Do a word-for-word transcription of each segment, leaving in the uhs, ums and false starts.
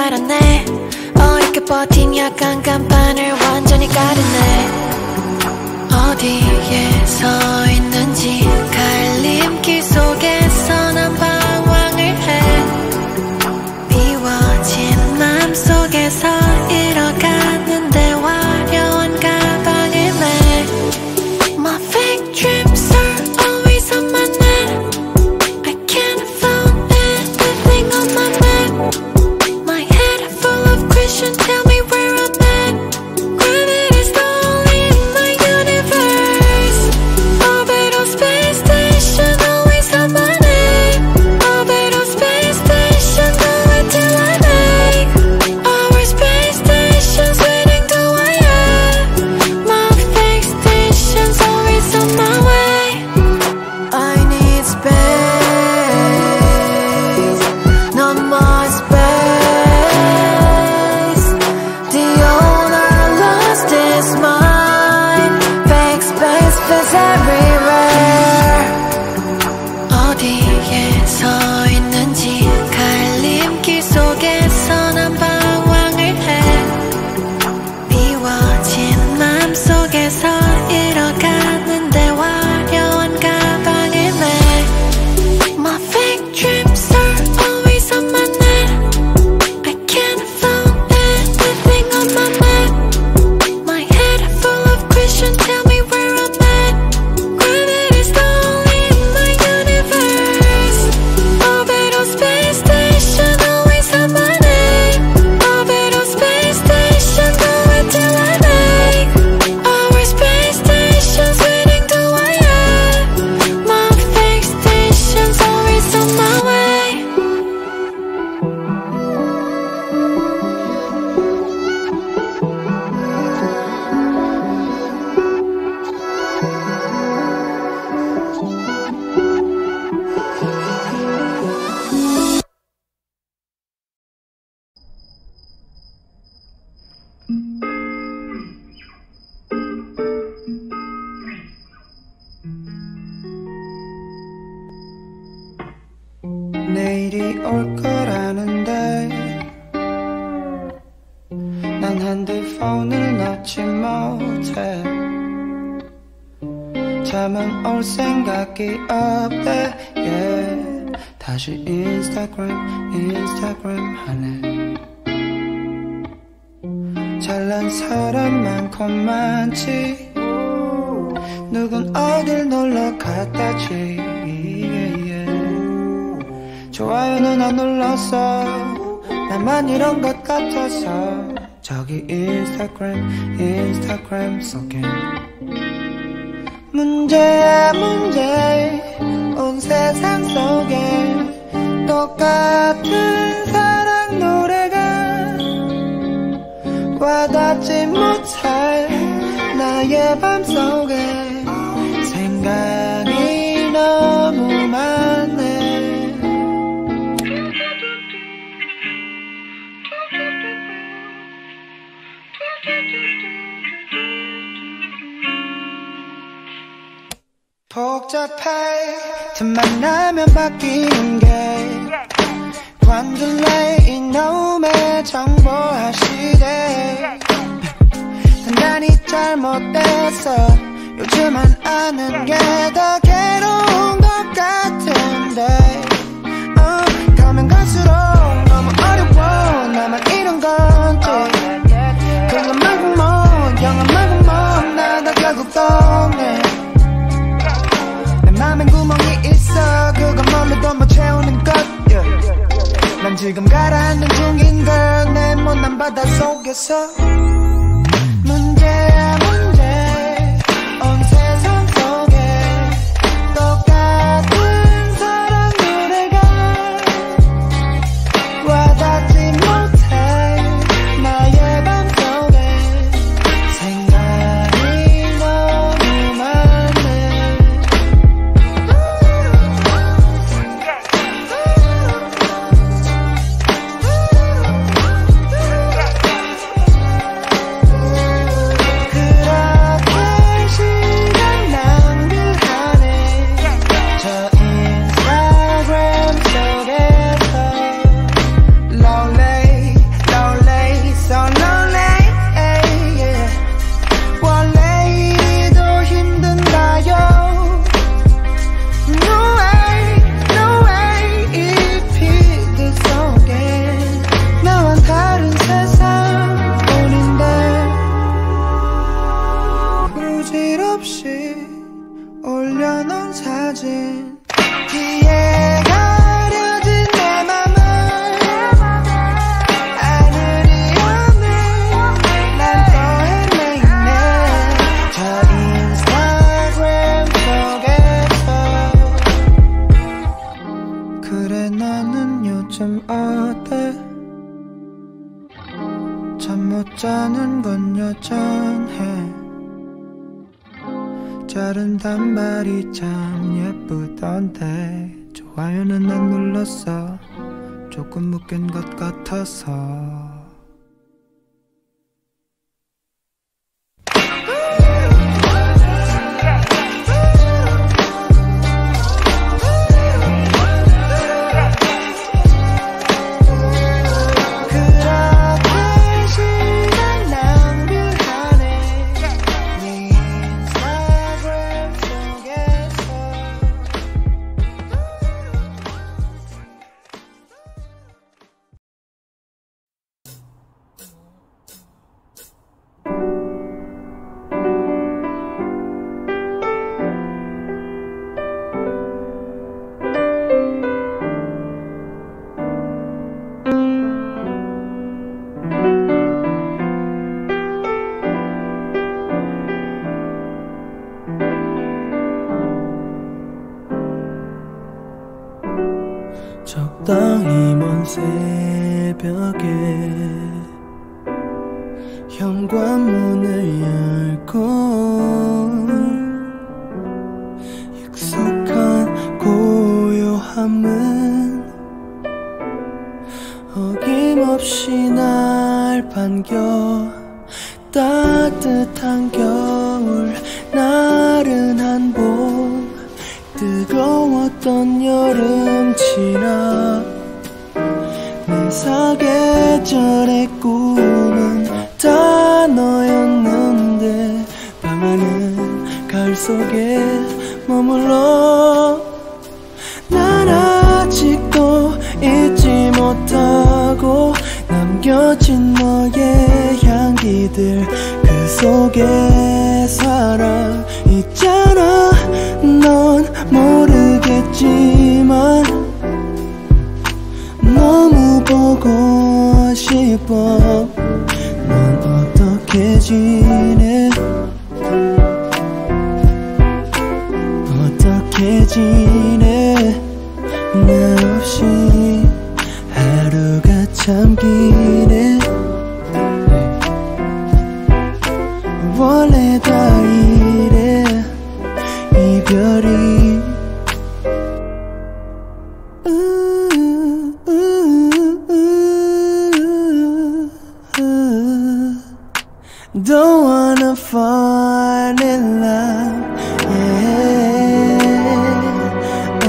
알았네. 어렵게 버틴 약간 간판을 완전히 가르네. 어디에 서 있는지 갈림길 속에서 난 방황을 해. 비워진 맘속에서 잃어가는데 화려한 가방을 매. My fake dreams are always on my neck. I can't find anything on my map. My head full of questions, tell me where I'm at. Gravity's the only in my universe. Orbital space station, always on my neck. Orbital space station, do it till I make. Our space station's waiting to wire. My fake station's always on my way. I need space, not more space. The owner lost his mind. Fake space fills everywhere. 어디에 서 있는지 갈림길 속에서 난 방황을 해. 비워진 맘속에서 잃어가는데 화려한 가방을 매. My fake dreams are always on my neck. I can't find anything on my map. My head full of questions, tell me where I'm at. Gravity's the only in my universe. Orbital space station, always on my neck. Orbital space station, do it till I make. Our space station's waiting to wire. My fake station's always on my way. 내일이 올 거라는데 난 핸드폰을 놓지 못해. 잠은 올 생각이 없대. yeah. 다시 인스타그램 인스타그램 하네. 잘난 사람 많고 많지. 누군 어딜 놀러 갔다지. 좋아요는 안 눌렀어. 나만 이런 것 같아서. 저기 인스타그램 인스타그램 속에 문제야 문제. 온 세상 속에 똑같은 사랑 노래가 와닿지 못할 나의 맘속에 생각이 너무 많네. 복잡해. 틈만 나면 바뀌는 게 관둘래 이놈의 정보화 시대. 단단히 잘못됐어. 요즘은 아는 게 더 괴로운 것 같은데. 어, 가면 갈수록 너무 어려워. 나만 이런 건지. 그건 말고 뭐 영화 말고 뭐 나도 결국 동네. 맘엔 구멍이 있어. 그건 몸에도 못 채우는 것. yeah. 난 지금 가라앉는 중인 걸. 내 못난 바다 속에서. 문제야 문제. 온 세상 속에 똑같은 사랑 노래가 와닿지 못해 나의 맘속에 생각이 너무 많네. 올려놓은 사진 뒤에 가려진 내 맘을 하늘이 없네 난 또 헤매이네 저 인스타그램 속에서 그래 너는 요즘 어때 잠 못 자는 건 여전해 자른 단발이 참 예쁘던데 좋아요는 안 눌렀어 조금 묶인 것 같아서 적당히 먼 새벽에 현관문을 열고 익숙한 고요함은 어김없이 날 반겨 따뜻한 겨울 나른한 봄 뜨거웠던 여름 지나 내 사계절의 꿈은 다 너였는데 밤하늘 가을 속에 머물러 난 아직도 잊지 못하고 남겨진 너의 향기들 그 속에 살아 있잖아 넌 모르겠지만 너무 보고 싶어 넌 어떻게 지내 어떻게 지내 나 없이 하루가 참 기네 원래 다 이래 이별이 Don't wanna fall in love yeah. uh,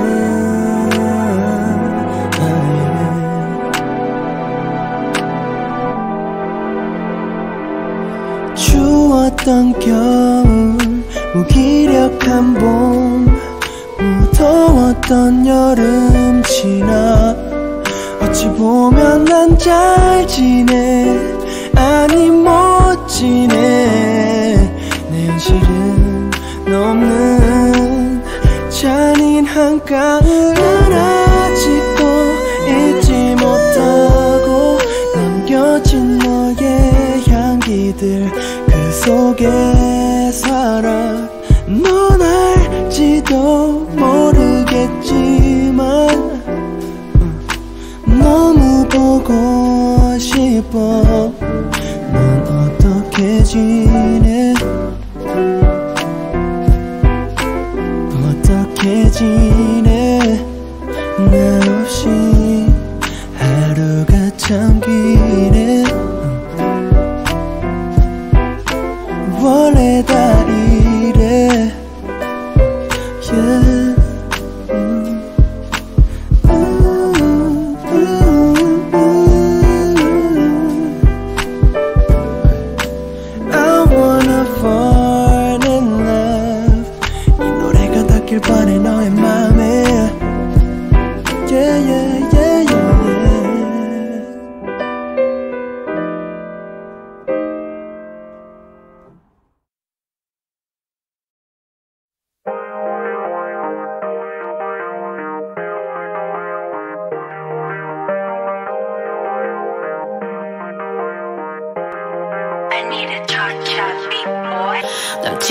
uh, yeah. 추웠던 겨울 무기력한 봄 무더웠던 여름 지나 어찌 보면 난 잘 지내 아니 못 지내 내 현실은 너 없는 잔인한 가을은 아직도 잊지 못하고 남겨진 너의 향기들 그 속에 살아 넌 알지도 모르겠지만 너무 보고 싶어 넌 어떻게 지내 어떻게 지내 나 없이 하루가 참 기네 원래 다 이래 yeah. Fall in love 이 노래가 닿길 바래 너의 맘에 yeah, yeah, yeah, yeah.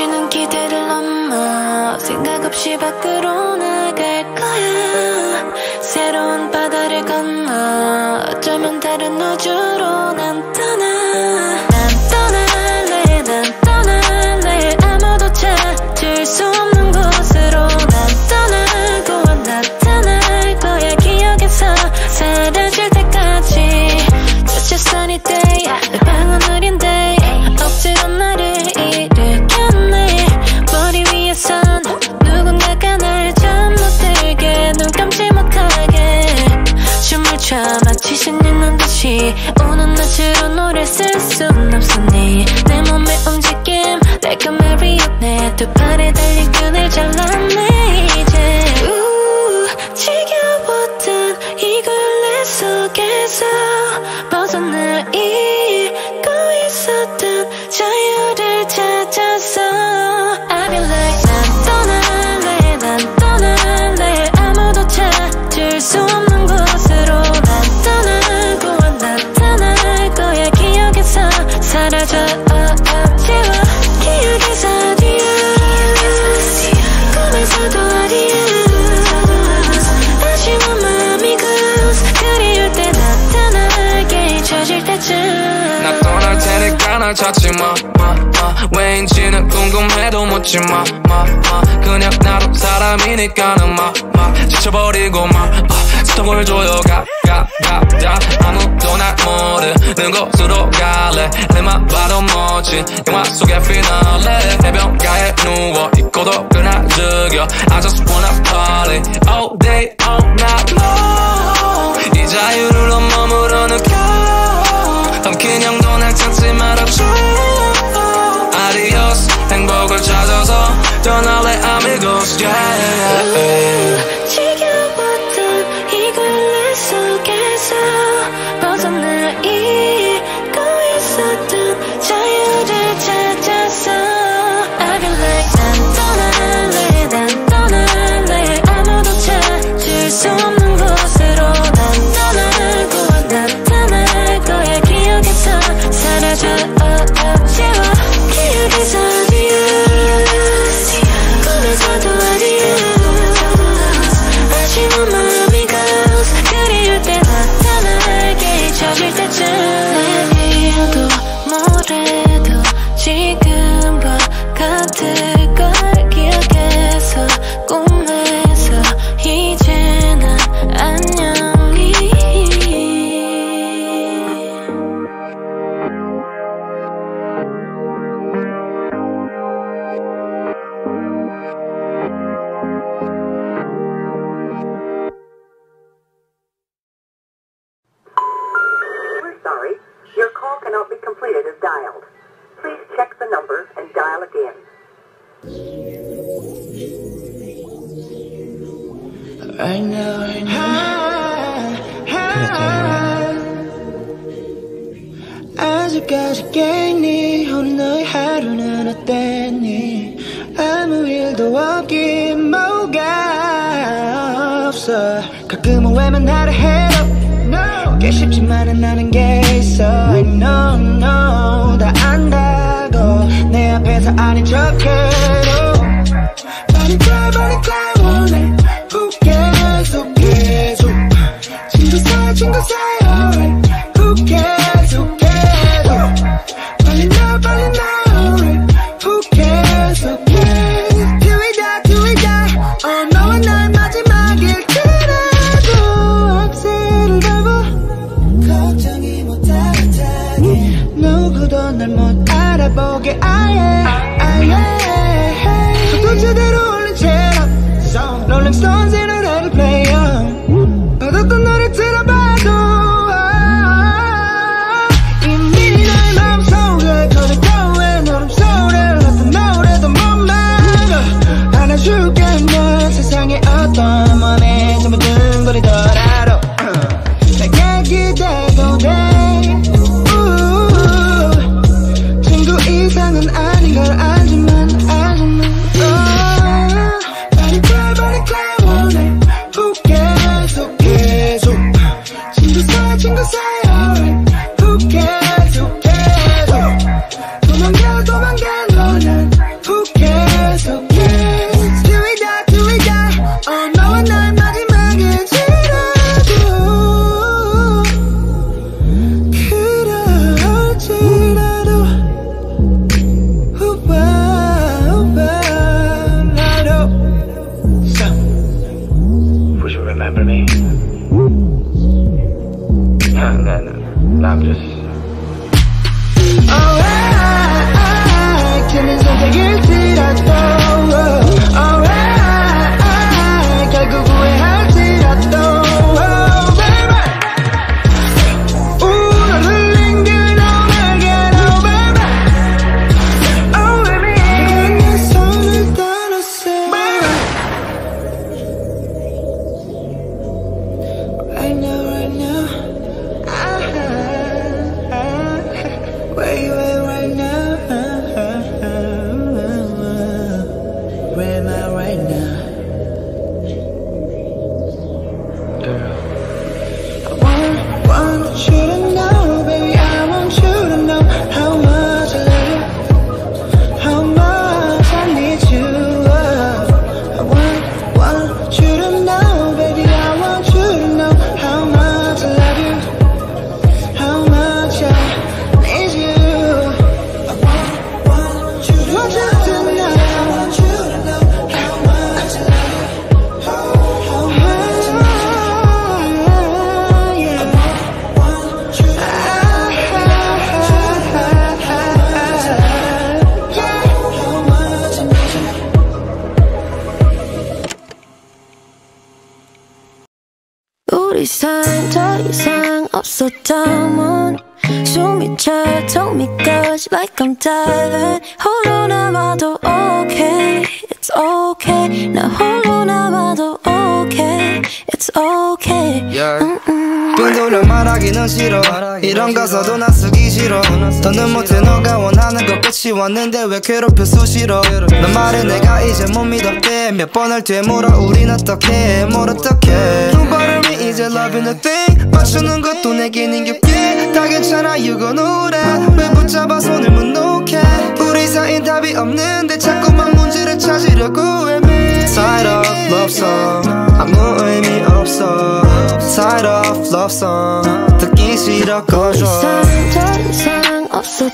주는 기대를 넘어 생각 없이 밖으로 나갈 거야. 새로운 바다를 건너 어쩌면 다른 우주로 난 떠나. 난 떠날래 난 떠날래 아무도 찾을 수 없는 곳으로. 난 떠나고 나타날 거야 기억에서 사라질 때까지. Just a sunny day 내 방은 느린데 억지로 나를 일으켰네. 머리 위에선 누군가가 날 잠 못 들게 눈 감지 못하게 춤을 춰 마치 신이 난 듯이. 오는 낮으로 노래 쓸 순 없으니 내 몸의 움직임 like a marionette. 두 팔에 달린 끈을 잘랐네 이제. 우 지겨웠던 이 굴레 속에서 벗어나고 있었던 자유를 찾아서. I feel like 난 떠날래 난 떠날래 아무도 찾을 수 없는 곳으로. 난 떠나고 나타날 거야 기억에서 사라져. oh, oh, 지워 기억에서 adios 꿈에서도 adios. 아쉬운 마음이 goes 그리울 때 나타나게 잊혀질 때쯤. 나 떠날 테니까 날 찾지 마, 마, 마. 왜인지는 궁금해도 묻지 마, 마, 마. 그냥 나도 사람이니까는 마, 마. 지쳐버리고 마, 어, 스톱을 줘요 가, 가, 가, 가. 아무도 날 모르는 곳으로 갈래. 내맘 봐도 멋진 영화 속의 피날레. 해변가에 누워 있고도 그날 즐겨. I just wanna party all day all night long. 이 자유를 넌 머무러 느껴. 삼킨 형도 날 찾지 말아줘. Adios 행복을 찾아서 떠날래 amigos yeah. 지겨웠던 이 굴레 속에서 벗어나고 있었던 자유를 찾아서. I feel like 난 떠날래 난 떠날래 아무도 찾을 수 없는 곳으로. 난 떠나고 나타날 거야 기억에서 사라져. oh, oh, 지워 기억에서 adios 꿈에서도 adios. 아쉬운 마음이 goes 그리울 때 나타나게 잊혀질 때쯤. 내일도 모레도 지금과 같을 걸 기억해서 꿈에서 이제 난 안녕히. We're sorry. Your call cannot be completed as dialed. Please check the number and dial again. Right now, right now. 아직까지 깼니? 오늘 너의 하루는 어땠니? 아무 일도 없긴 뭐가 없어. 가끔은 외면하려 해도 꽤 쉽지만은 나는 게 있어. I know, know 다 안다고 내 앞에서 아닌 척해도. Body cry, body cry 오늘 Who cares, who cares 친구 사이, 친구 사이 alright Who cares, who cares 빨리 나, 빨리 나 alright Who cares, who cares Till we die, till we die 어, 너와 나의 마지막일 테라고 악셀을 밟아 걱정이 못 따뜻하게 누구도 날 못 알아보게 아예 아예 제대로 올린 채로 Rolling Stones의 노래를 play on 어떤 노래 들어봐도 이미 나의 마음속에 터져가왜 너름 소리를 어떤 노래도 못 막아 안아줄게 넌 세상의 어떤 맘에 전부 둥거리더라도 내게 기대도 돼 친구 이상은 아닌 걸 알지만 알지만 친구 사이 alright Who cares, who cares 도망가 도망가 너는 Who cares I'm just alright 틀린 선택일지라도 alright 결국 후회할지라도 우리 사이 더 이상 없었다면 숨이 차도 me goes like I'm diving 홀로 남아도 okay it's okay 나 홀로 남아도 okay it's okay yeah. 빙 돌려 말하기는 싫어 이런 가사도 나 쓰기 싫어 더는 못해 너가 원하는 것 끝이 왔는데 왜 괴롭혀 수시로 넌 말해 내가 이제 못 믿었대 몇 번을 되물어 우린 어떡해 뭘 어떡해 두 발음이 이제 loving the thing 맞추는 것도 내겐 힘겹게 다 괜찮아 you gonna know that 왜 붙잡아 손을 못 놓게 우리 사이엔 답이 없는데 자꾸만 문제를 찾으려고 애매 Side of love song 아무 의미 없어 Side of love song 듣기 싫어 꺼줘 우리 사이 더 이상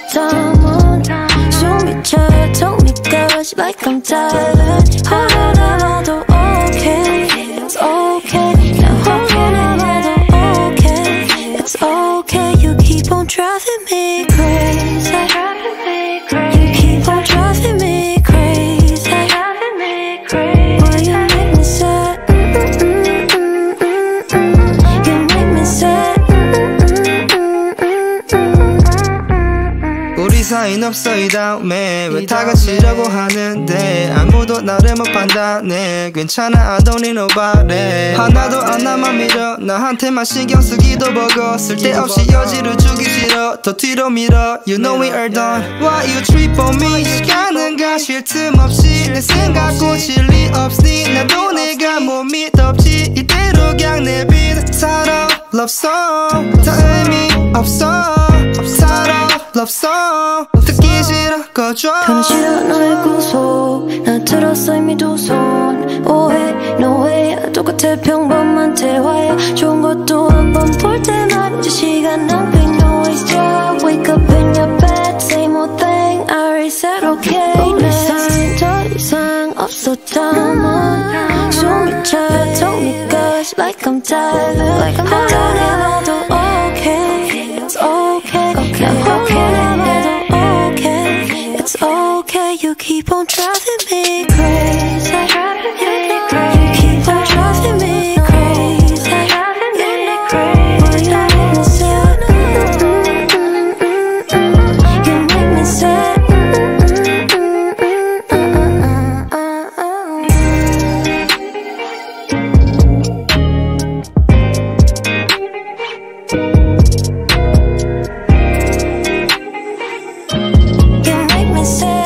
없었다면 숨이 차도 me goes like I'm diving 홀로 남아도 okay it's okay 나 홀로 남아도 okay it's okay you keep on driving me crazy you keep on driving me crazy why you make me sad you make me sad 우리 사이는 없어 이 다음에 왜 다 같이라고 하는데 아무도 나를 못 판단해 괜찮아 I don't need nobody 하나도 안 남아 밀어 나한테만 신경 쓰기도 버거 쓸데없이 여지를 주기 싫어 더 뒤로 밀어 You know we are done Why you trip on me 시간은 가 쉴 틈 없이 내 생각 고칠 리 없으니 나도 내가 못 믿었지 이대로 그냥 내빈 살아 love song 다 의미 없어 살아 love song 듣기 싫어 꺼줘 변화 싫어 너의 구속 나 들었어 이미 두 손 오해 no way 똑같아 평범한 대화야 좋은 것도 한 번 볼 때만 이제 시간 낭비 no waste job wake up in your bed same old thing I already said okay 우리 사이 더 이상 없었다면 숨이 차도 me goes like I'm diving 홀로 남아도 okay it's okay 나 홀로 남아도 it's okay, you keep on driving me crazy you keep on driving me crazy why you make me sad you make me sad you make me sad